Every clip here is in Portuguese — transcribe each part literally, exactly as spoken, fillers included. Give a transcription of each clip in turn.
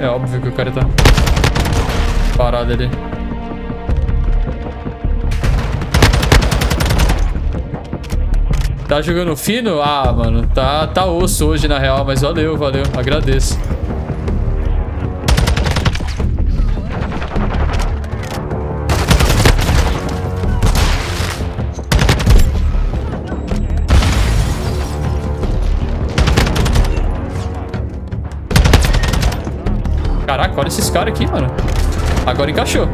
É óbvio que o cara tá parado ali. Tá jogando fino? Ah, mano, tá, tá osso hoje na real, mas valeu, valeu, agradeço. Caraca, olha esses caras aqui, mano. Agora encaixou.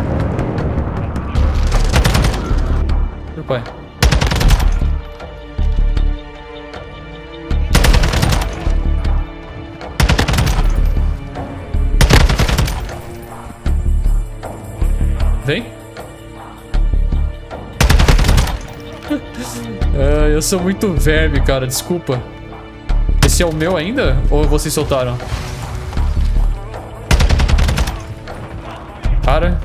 Meu pai. Vem. Ah, eu sou muito verme, cara. Desculpa. Esse é o meu ainda? Ou vocês soltaram? Cara.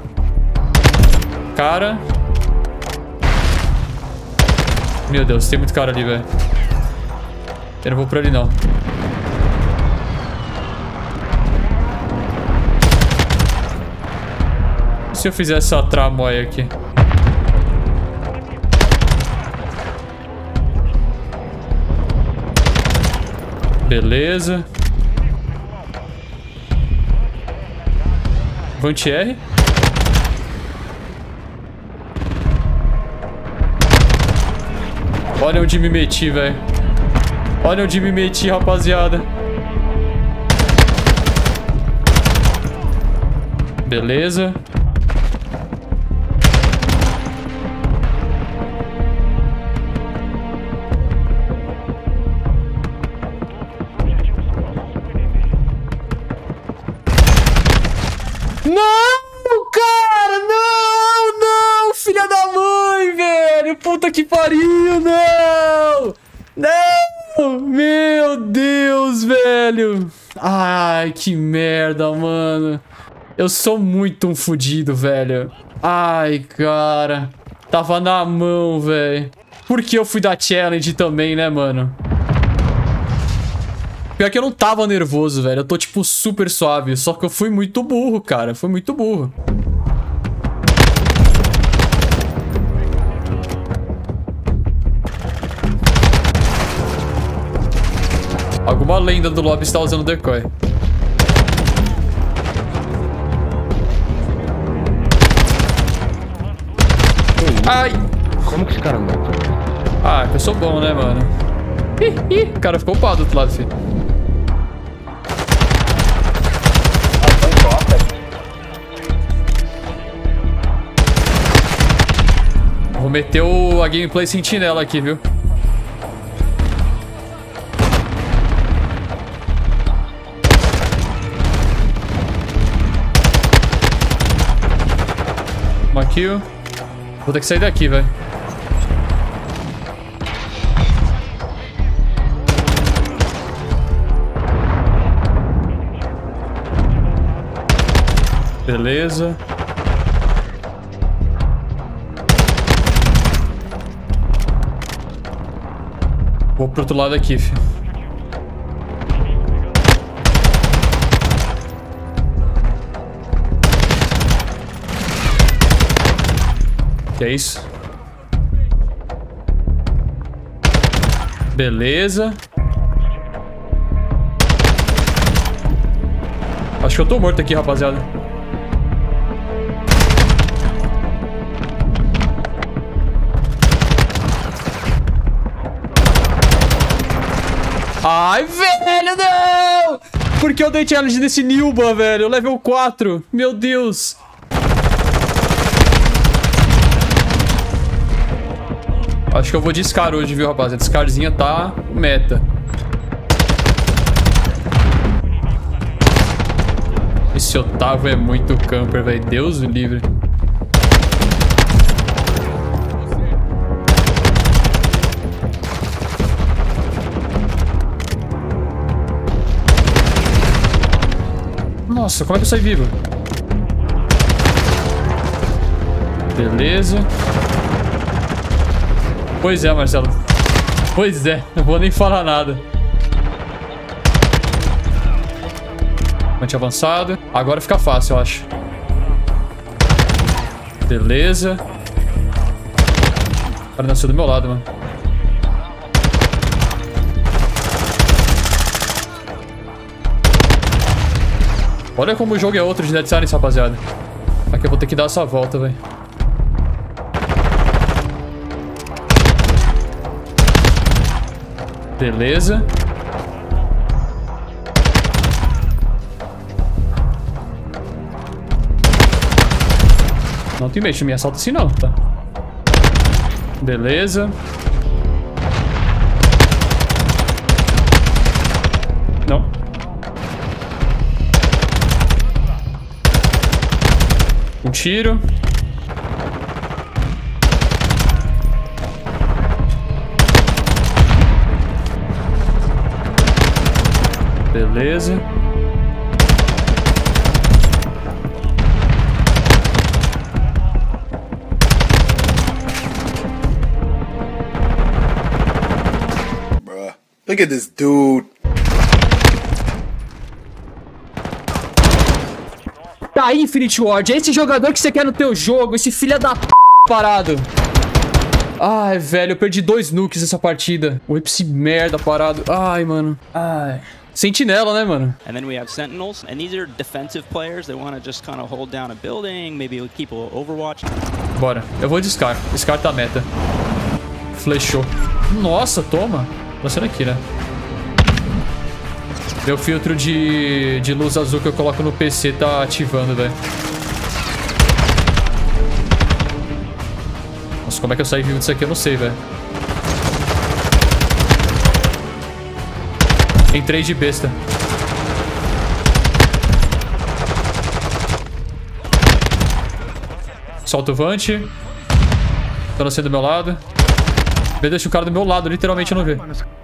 Cara. Meu Deus, tem muito cara ali, velho. Eu não vou por ali, não. E se eu fizer essa tramóia aqui? Beleza. Vantier. Olha onde me meti, velho. Olha onde me meti, rapaziada. Beleza. Puta que pariu, não! Não! Meu Deus, velho! Ai, que merda, mano. Eu sou muito um fudido, velho. Ai, cara. Tava na mão, velho. Por que eu fui da challenge também, né, mano? Pior que eu não tava nervoso, velho. Eu tô, tipo, super suave. Só que eu fui muito burro, cara. Fui muito burro. Alguma lenda do lobby está usando decoy. Ai! Como que esse cara mata? Ah, eu sou bom, né, mano? Ih, ih, o cara ficou upado do outro lado, filho. Vou meter o, a gameplay sentinela aqui, viu? Uma kill. Vou ter que sair daqui, velho. Beleza. Vou pro outro lado aqui, filho. Que é isso? Beleza. Acho que eu tô morto aqui, rapaziada. Ai, velho, não! Por que eu dei challenge nesse Nilba, velho? Level quatro. Meu Deus. Acho que eu vou de Scar hoje, viu, rapaziada? Scarzinha tá meta. Esse Otávio é muito camper, velho. Deus o livre. Nossa, como é que eu saí vivo? Beleza. Pois é, Marcelo. Pois é, não vou nem falar nada. Ponte avançado. Agora fica fácil, eu acho. Beleza. O cara nasceu do meu lado, mano. Olha como o jogo é outro de Dead Silence, rapaziada. Aqui eu vou ter que dar essa volta, velho. Beleza. Não tem medo, me assalta assim não, tá? Beleza. Não. Um tiro. Beleza. Bruh, look at this dude. Tá aí, Infinity Ward. É esse jogador que você quer no teu jogo. Esse filho da p... parado. Ai, velho. Eu perdi dois nukes nessa partida. O esse merda parado. Ai, mano. Ai. Sentinela, né, mano? And then we have Sentinels, and these are defensive players. They want to just kind of hold down a building, maybe keep a Overwatch. Bora. Eu vou de Scar. Scar tá meta. Flechou. Nossa, toma. Lançando aqui, né? Meu filtro de, de luz azul que eu coloco no P C tá ativando, velho. Nossa, como é que eu saí vivo disso aqui? Eu não sei, velho. Entrei de besta. Solta o Vante. Tá nascendo do meu lado. Deixa o cara do meu lado, literalmente eu não vi.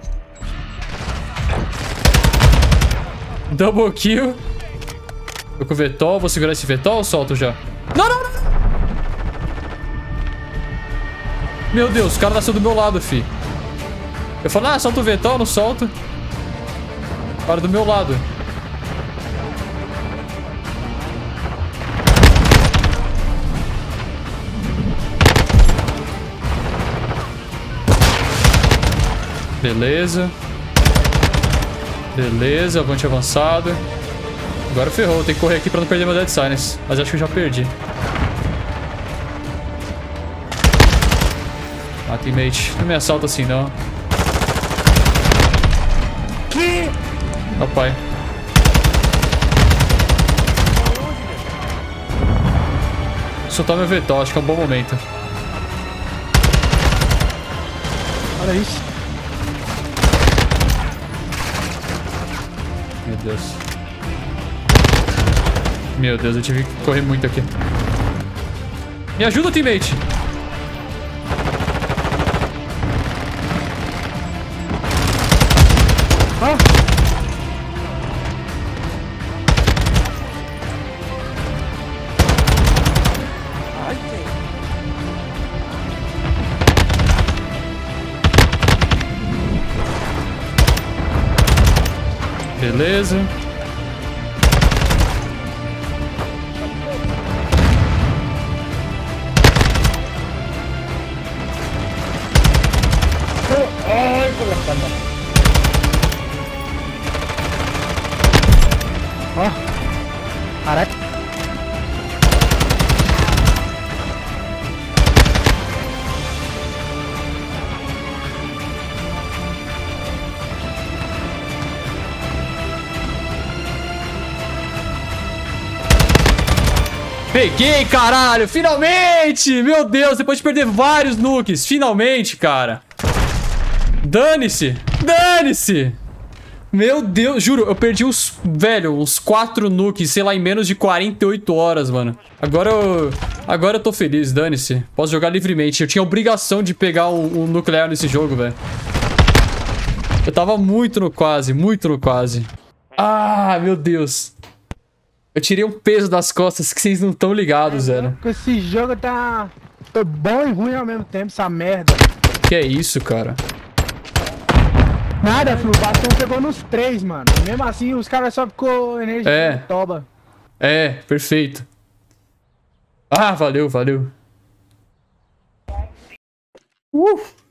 Double kill. Tô com o Vetol. Vou segurar esse Vetol ou solto já? Não, não, não. Meu Deus, o cara nasceu do meu lado, fi. Eu falo, ah, solta o Vetol, não solto. Para do meu lado. Beleza. Beleza, avante avançado. Agora ferrou, tem que correr aqui pra não perder meu Dead Silence. Mas acho que eu já perdi. Ah, teammate, não me assalta assim não. Que? Ó, pai. Soltar meu Vetol, acho que é um bom momento. Olha isso. Meu Deus. Meu Deus, eu tive que correr muito aqui. Me ajuda, teammate. Ah. Beleza. Ai, colocando. Ó. Caraca. Peguei, caralho! Finalmente! Meu Deus, depois de perder vários nukes. Finalmente, cara. Dane-se! Dane-se! Meu Deus, juro, eu perdi uns, velho, uns quatro nukes, sei lá, em menos de quarenta e oito horas, mano. Agora eu... Agora eu tô feliz, dane-se. Posso jogar livremente. Eu tinha a obrigação de pegar o, o nuclear nesse jogo, velho. Eu tava muito no quase, muito no quase. Ah, meu Deus. Eu tirei um peso das costas que vocês não estão ligados, velho. Esse jogo tá... tá bom e ruim ao mesmo tempo, essa merda. Que é isso, cara? Nada, filho. O bastão pegou nos três, mano. E mesmo assim, os caras só ficou energia É. de toba. É, perfeito. Ah, valeu, valeu. Uh!